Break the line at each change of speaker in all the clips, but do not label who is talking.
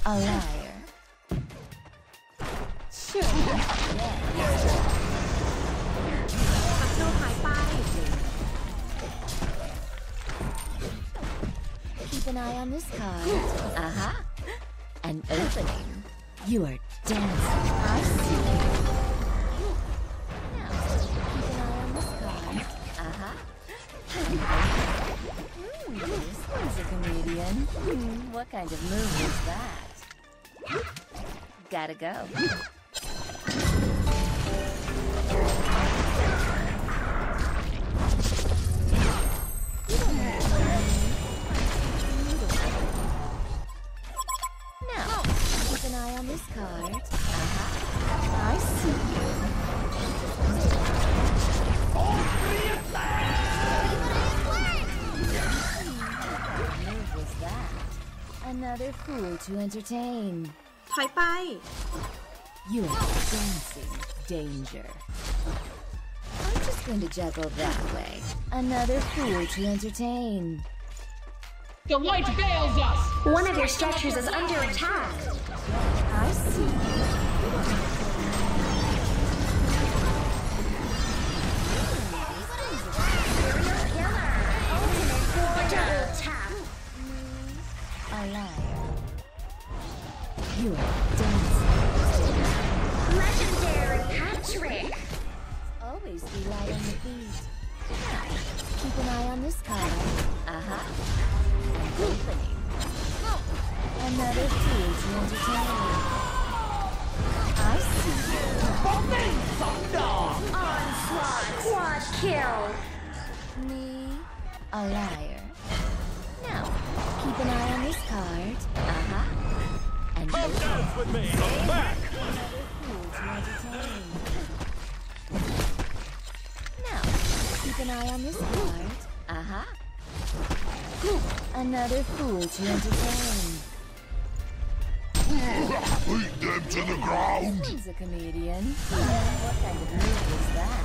A liar. Sure. Yeah.
ศัตรูหายไป
Keep an eye on this card. Uh-huh. An opening. You are dancing. I see. Now, keep an eye on this card. Uh-huh. This one's a comedian. What kind of move is that? Gotta go. Now, keep an eye on this card. Uh-huh. I see you. What move was that? Another fool to entertain.
ถอยไป
You are dancing danger. I'm just going to juggle that way. Another fool to entertain.
The light veils us!
One of your structures is under attack.
I see.
Double tap.
A liar. You are dancing.
Legendary hat trick.
Always be light on the feet. Now, keep an eye on this card. Uh-huh. An opening. Another fool to entertain. I see you.
Onslaught. Quad kill.
Me, a liar. Now, keep an eye on this card. Uh-huh. And
Come dance with me! Come back!
another fool to entertain. Now, keep an eye on this card. Uh-huh. Another fool to entertain.
Beat them to the ground!
He's a comedian. What kind of move is that?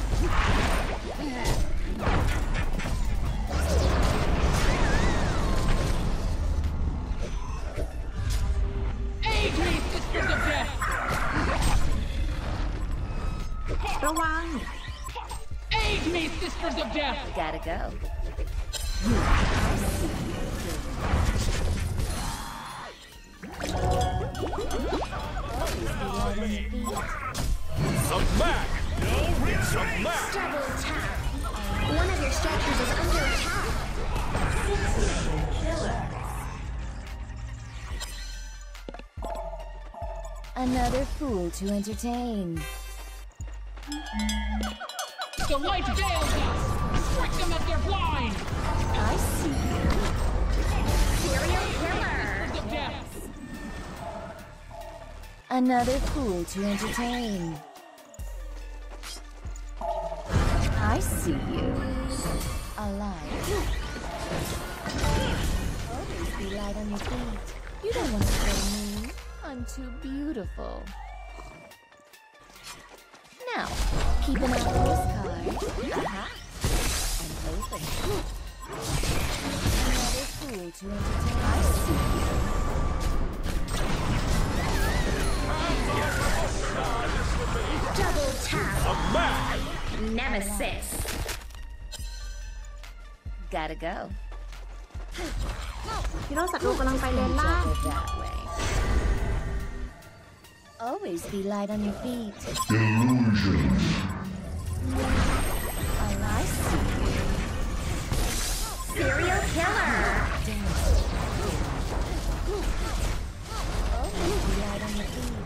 Aid me, sisters of death!
ระวัง
Aid me, sisters of death!
Gotta go.
Smack! Smack!
Double tap. One of your structures is under attack.
Another fool to entertain.
The light veils us! Strike them as they're blind!
I see you.
Serial killer.
Sisters of death!
Another fool to entertain. I see you. A liar. Always be light on your feet. You don't want to kill me. I'm too beautiful. Now, keep an eye on this card. Uh-huh. And open it. Another fool to entertain. I see you.
Double tap.
Smack!
Nemesis.
Gotta go.
ฮีโร่ศัตรูกำลังไปเลนล่าง
Juggle that way. Always be light on your feet.
Illusion.
I see you.
Serial killer.
Always be light on your feet.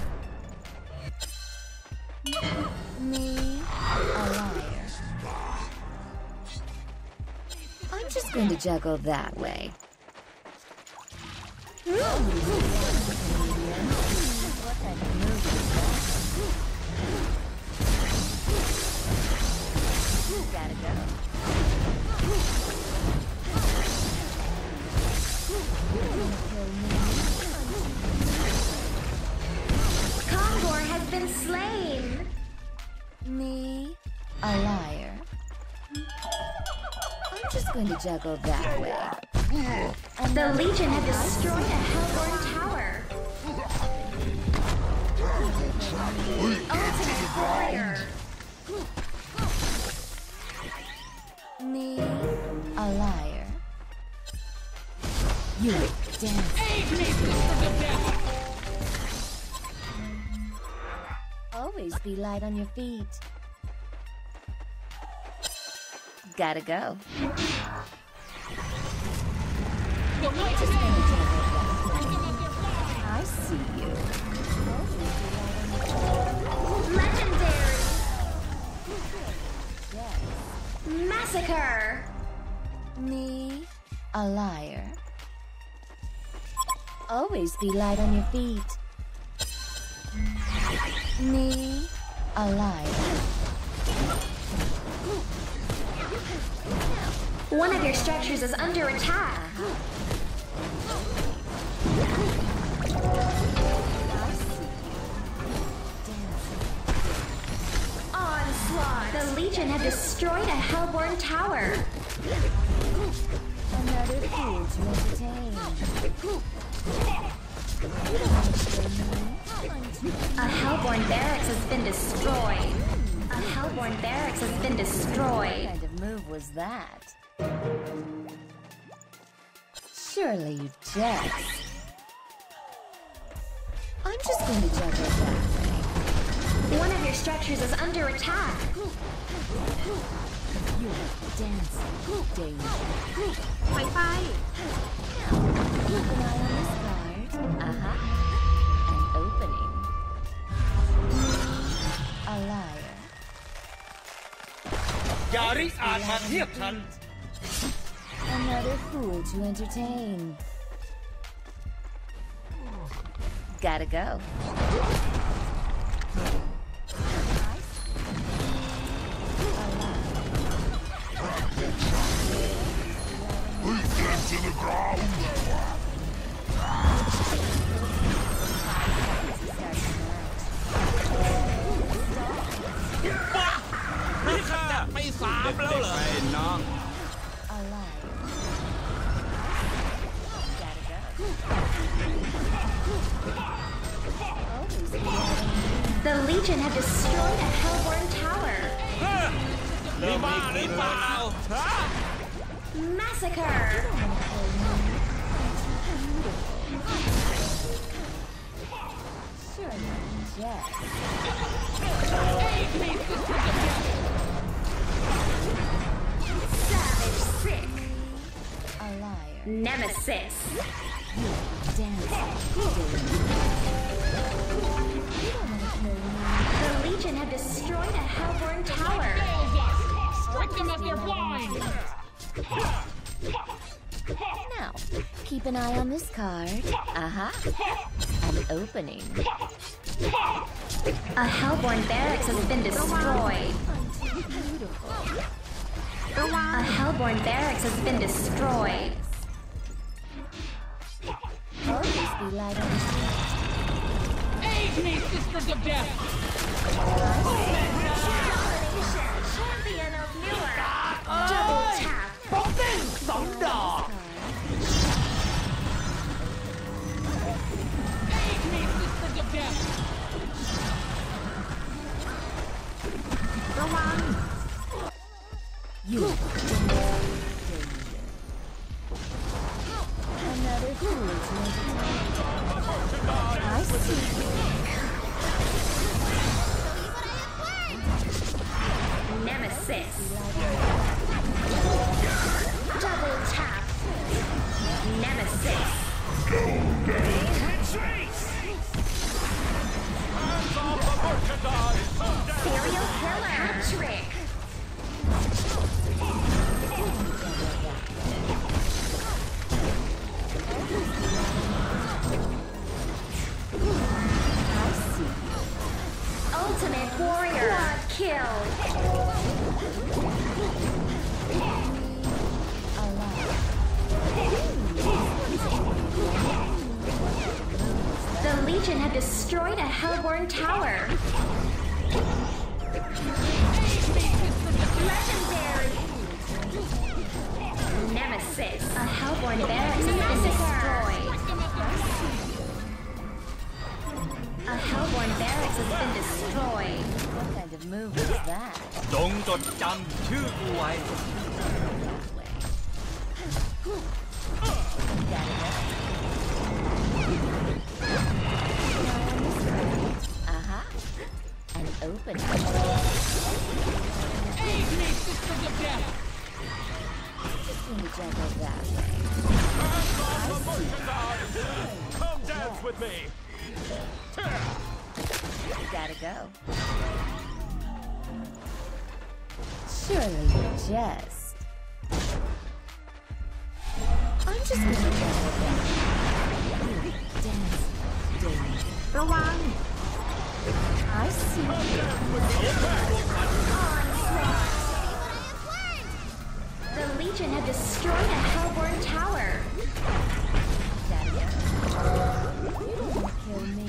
Me, a liar. I'm just going to juggle that way. What kind of move is that? Gotta go.
Kongor has been slain.
Me, a liar. I'm just going to juggle that way.
The Legion have destroyed a Hellborn tower. Ultimate warrior.
Me, a liar. You dance.
Aid me, sisters of death!
Always be light on your feet. Gotta go.
The light is in!
I see you.
Legendary.
Yes.
Massacre.
Me, a liar. Always be light on your feet. Me, a liar.
One of your structures is under attack.
I see you. Dancing.
Onslaught. The Legion have destroyed a Hellborn tower.
Another fool to entertain. You don't want to play me.
A Hellborn barracks has been destroyed. A Hellborn barracks has been
What
destroyed.
kind of move was that? Surely you jest. I'm just going to juggle that.
One of your structures is under attack.
You're dancing. Danger.
ถอยไป
Keep an eye on this card. An opening. A liar.
อย่าริอาจมาเทียบฉัน
Another fool to entertain. Gotta go.
Beat them to the ground.
นี่ข้าไปสามแล้วเหรอน้อง
A liar. Gotta go. Always be light
The Legion have destroyed a Hellborn tower.
นี่บ้าหรือเปล่าฮะ
Massacre.
Sure, yes.
Aid me, sisters of death!
Savage sick.
A liar.
Nemesis.
Dancing.
The Legion have destroyed a Hellborn tower.
Fails us! Strike them as they're blind!
Now, keep an eye on this card. An opening.
A Hellborn barracks has been destroyed.
ระวัง
A Hellborn barracks has been destroyed.
Always be light on your feet.
Aid me, sisters of death!
Champion of Newark. Double tap.
สองดอก
Aid me, sisters of death!
ระวัง
You dancing. Another fool to entertain. I see you.
Nemesis. Double tap. Nemesis. Serial killer. Hat-trick.
I see you.
Ultimate warrior. Quad kill.
A liar.
The Legion have destroyed a Hellborn tower. Legendary. Nemesis. A Hellborn barracks has been destroyed. A Hellborn barracks has been
move is that?
จงจดจำชื่อกูไว้
Gotta go. And open it.
Aid me, sisters of death!
Just going to juggle that way.
Come dance with me.
Gotta go. Surely you jest. I'm just going to juggle that. Dance, dance.
ระวัง
I see.
The Legion have destroyed a Hellborn tower.
Gotta go. You don't want to kill me.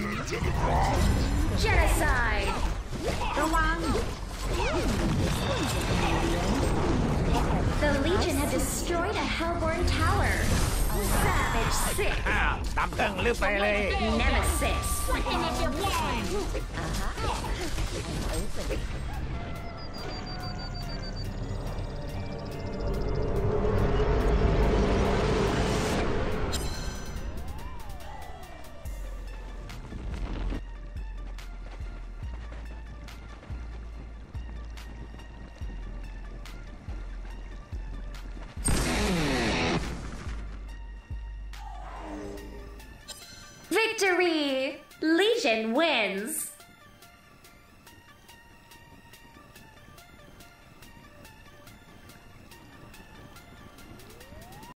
Genocide.
ระวัง
The Legion have destroyed a Hellborn tower. Savage sick.
ตำตึงลืมไปเลย
Nemesis.
Break them of their wine!
Open it.
Victory! Legion wins.